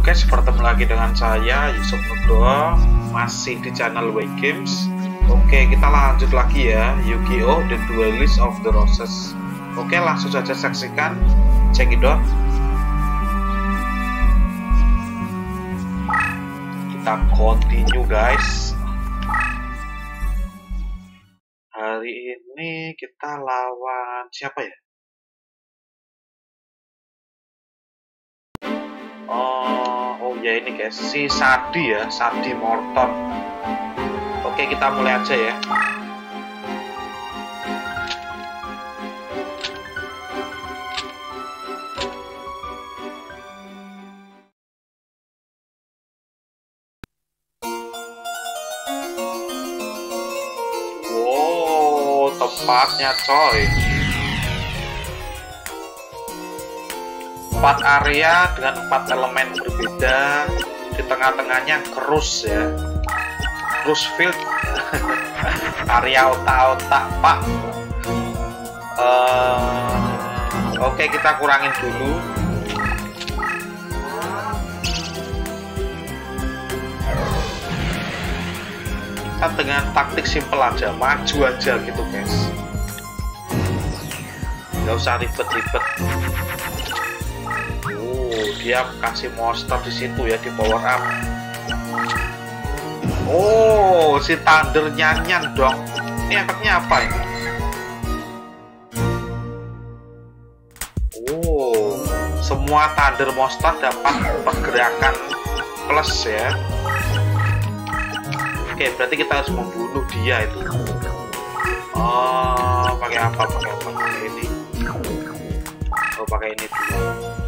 guys, bertemu lagi dengan saya Yusuf Nugroho, masih di channel Way Games. Oke, kita lanjut lagi ya, Yu-Gi-Oh! The Duelist of the Roses. Oke, langsung saja saksikan, check it out. Kita continue guys. Hari ini kita lawan siapa ya? Oh ya, ini guys, si Sadi ya, Sadi Morton. Oke, kita mulai aja ya. Wow, tempatnya coy. 4 area dengan 4 elemen berbeda, di tengah-tengahnya Cruz ya, Cruz Field. Area otak-otak pak. Oke, kita kurangin dulu. Kita dengan taktik simple aja, maju aja gitu guys, nggak usah ribet-ribet. Dia kasih monster di situ ya, di power up. Oh, si Thunder nyanyian dong. Ini efeknya apa ini? Oh, semua Thunder monster dapat pergerakan plus ya. Oke, berarti kita harus membunuh dia itu. Oh, pakai apa? Pakai ini. Oh, pakai ini dulu.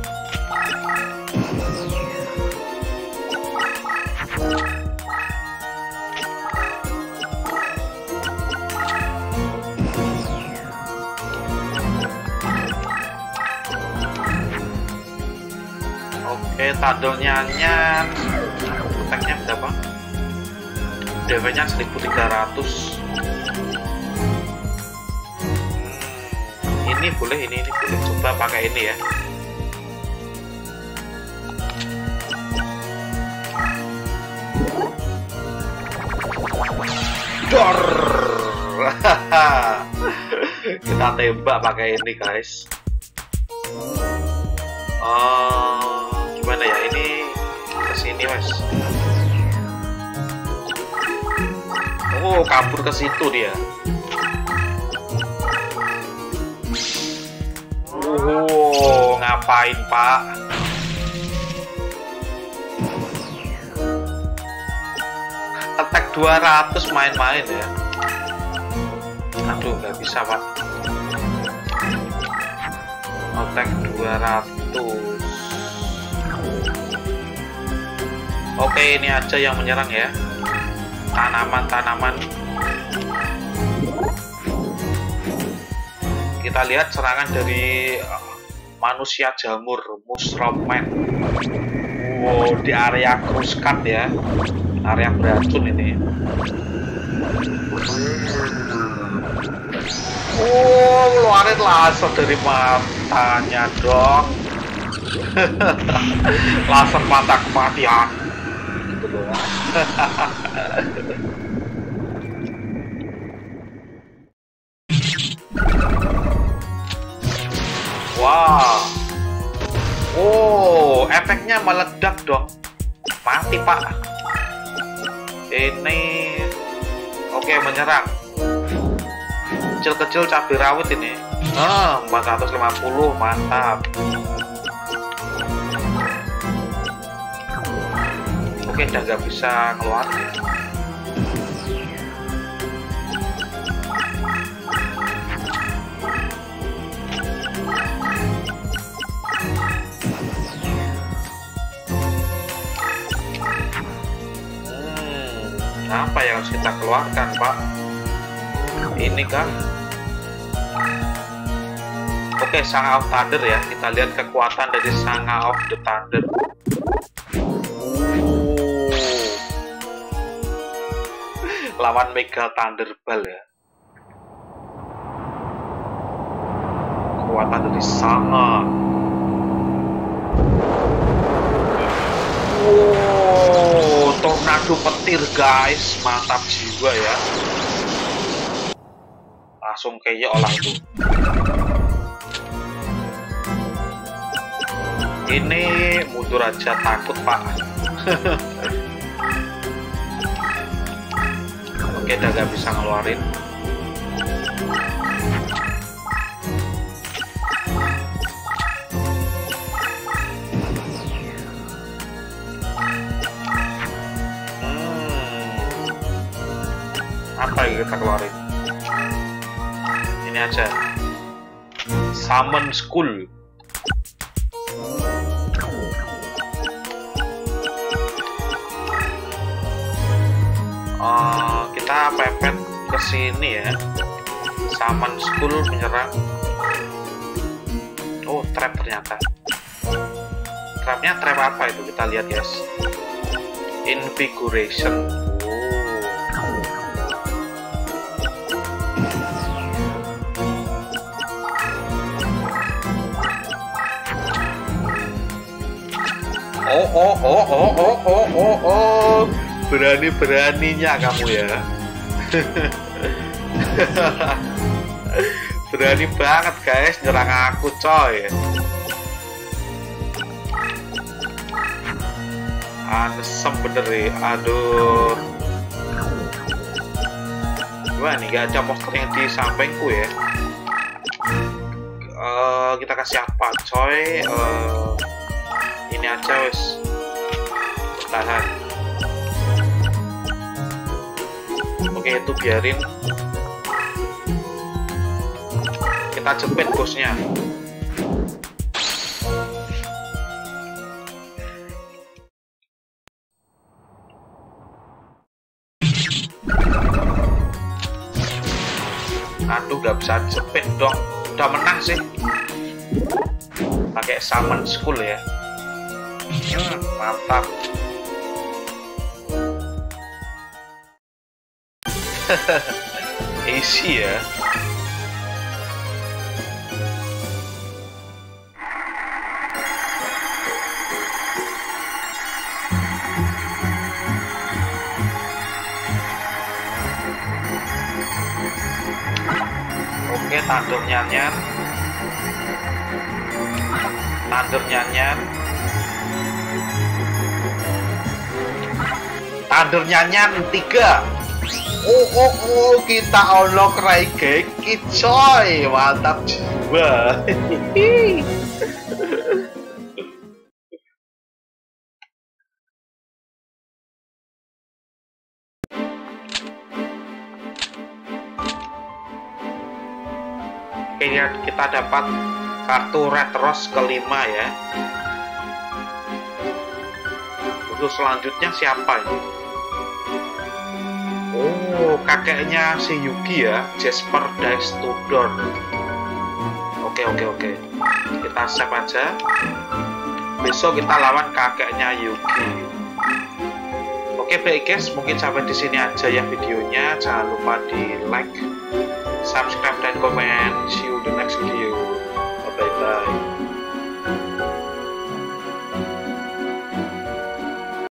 Oke, tadolnya nyanyian. Attack-nya berapa? DP-nya 1300. Ini boleh, ini boleh. Coba pakai ini ya. Dor. Kita tembak pakai ini guys. Gimana ya, ini kesini mas. Oh, kabur ke situ dia. Oh, ngapain pak? Attack 200 main-main ya. Aduh, nggak bisa pak. Attack 200. Oke, ini aja yang menyerang ya. Tanaman-tanaman. Kita lihat serangan dari manusia jamur, Mushroomman. Wow, di area Cruz Cut ya. Area beracun ini. Oh, ngeluarin laser dari matanya dong. Laser mata kematian. Gitu doang. Wow. Oh, efeknya meledak dong. Mati pak. Ini oke, menyerang. Kecil-kecil cabai rawit ini. 450, mantap. Oke, udah nggak bisa keluar. Apa yang harus kita keluarkan pak? Ini kah? Oke, Sanga of Thunder ya. Kita lihat kekuatan dari Sanga of the Thunder. Lawan Mega Thunderball ya. Kekuatan dari Sanga. Waduh, petir guys, mantap jiwa ya. Langsung kayaknya olah itu. Ini mundur aja, takut pak. Oke, udah gak bisa ngeluarin. Apa yang kita keluarin? Ini aja, Summon School. Kita pepet ke sini ya. Summon School menyerang. Oh, trap ternyata. Trapnya trap apa itu? Kita lihat guys. Invigoration. Oh. Berani-beraninya kamu ya. Berani banget guys nyerang aku coy. Anesem bener nih. Aduh. Wah, nih gak ada monster yang di sampingku ya. Kita kasih apa coy? Ini aja wes. Tahan. Oke, itu biarin. Kita jepit bosnya. Aduh, gak bisa jepit dong. Udah menang sih. Pakai Summon School ya. Mantap. Easy ya. Oke, Thunder nyanyian. Thunder nyanyian 3. Oh, kita unlock Raigeki coy, mantap jiwa. Oke, kita dapat kartu Red Rose kelima ya. Untuk selanjutnya siapa ini? Oh, kakeknya si Yugi ya, Jasper Dice Tudor. Oke. Kita save aja. Besok kita lawan kakeknya Yugi. Oke, baik guys, mungkin sampai di sini aja ya videonya. Jangan lupa di like, subscribe dan komen. See you the next video. Bye bye.